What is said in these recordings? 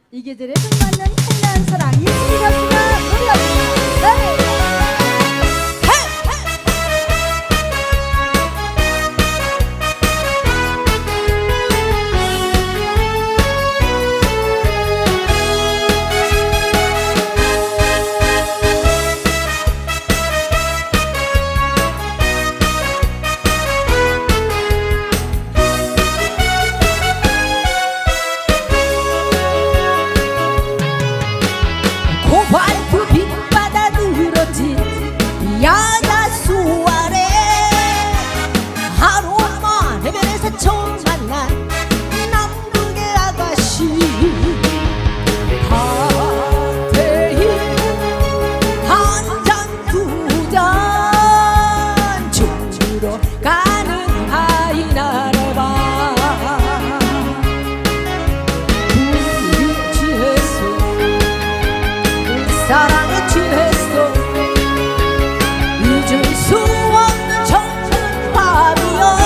이 계절에 끝맞는 현란 사랑 이승기 가수가 노래합니다. 네. 코발트 빛바다 누러진 야자수 아래 하루만 해변에서 처음 만난 남극의 아가씨 칵테일 한 잔 두 잔 춤추러 가는 하이나를 봐 우리 취했어 사랑에 취했어 잊을 수 없는 청춘 밤이야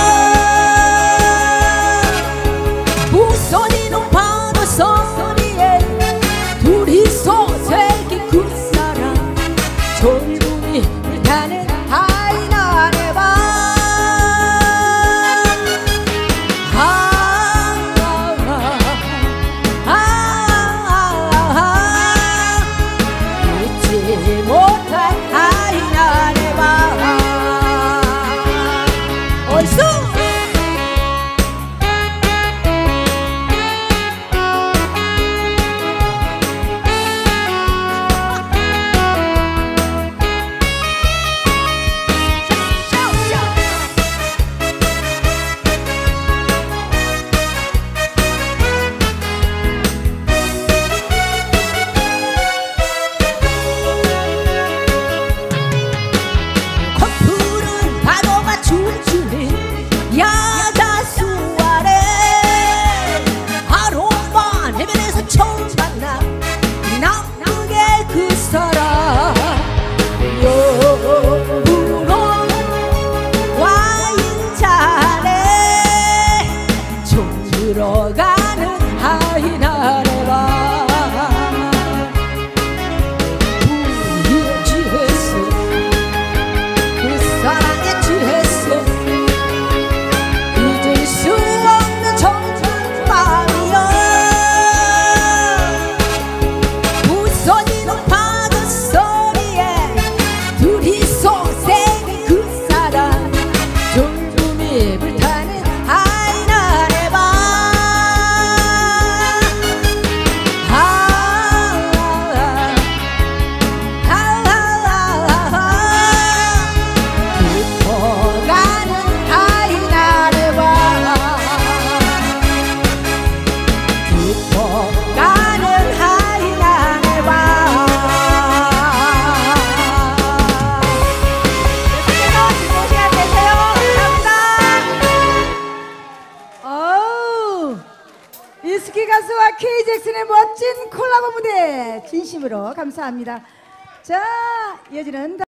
부서지는 파도 소리에 둘이서 새긴 그 사랑 젊음이 불타는 하이나의 밤 잊지 못할 하이나의 밤 얼쑤 야자수 아래 하루만 해변에서 처음 만나 남극의 그 사람 여우로 와인잔에 총 들어가는 하이나의 밤 우리에 취했어 그 사랑에 취했어 이승기 가수와 K-잭슨의 멋진 콜라보 무대 진심으로 감사합니다. 자, 이어지는